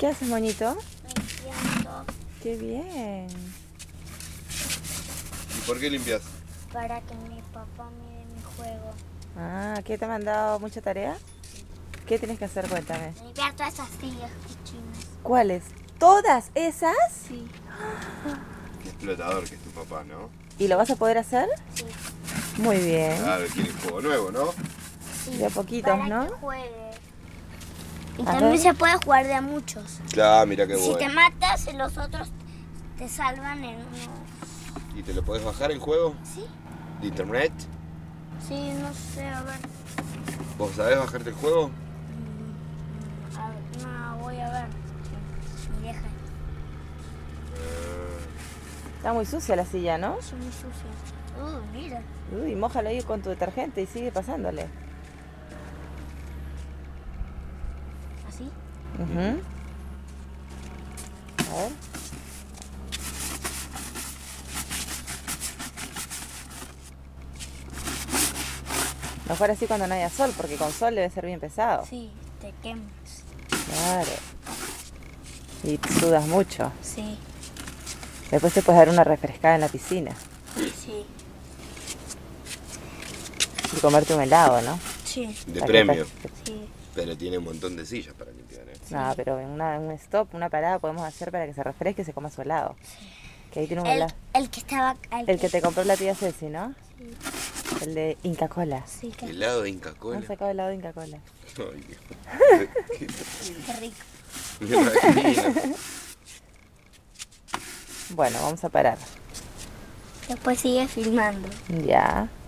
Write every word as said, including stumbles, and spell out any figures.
¿Qué haces, moñito? Limpiando Qué bien. ¿Y por qué limpias? para que mi papá mire mi juego. Ah, ¿qué te ha mandado mucha tarea? ¿Qué tienes que hacer? Cuéntame. Limpiar todas esas sillas cochinas. ¿Cuáles? ¿Todas esas? Sí. Qué explotador que es tu papá, ¿no? ¿Y lo vas a poder hacer? Sí. Muy bien. Claro, quiere juego nuevo, ¿no? Sí. De a poquitos, para ¿no? que juegue. Y A también ver. se puede jugar de a muchos. Claro, mira qué Si te bueno. matas, los otros te salvan en uno. ¿Y te lo podés bajar el juego? ¿Sí? ¿De internet? Sí, no sé, a ver. ¿Vos sabés bajarte el juego? A ver, no, voy a ver. Mi vieja. Está muy sucia la silla, ¿no? Son muy sucias. Uh, mira. Uy, mójalo ahí con tu detergente y sigue pasándole. ¿Así? Ujú. A ver. Mejor así cuando no haya sol, porque con sol debe ser bien pesado. Sí, te quemas. Claro. Y sudas mucho. Sí, Después te puedes dar una refrescada en la piscina sí, y comerte un helado, ¿no? sí, De Para que premio. te- sí. Pero tiene un montón de sillas para limpiar, ¿eh? No, pero en una, un stop, una parada podemos hacer para que se refresque y se coma su helado. Que ahí tiene un El, helado. el que estaba... El, El que te compró la tía Ceci, ¿no? Sí, El de Inca Cola. sí, que Helado de Inca Cola. Han sacado helado de Inca Cola. Ay, qué- qué rico. Me imagino. Bueno, vamos a parar. Después sigue filmando. Ya.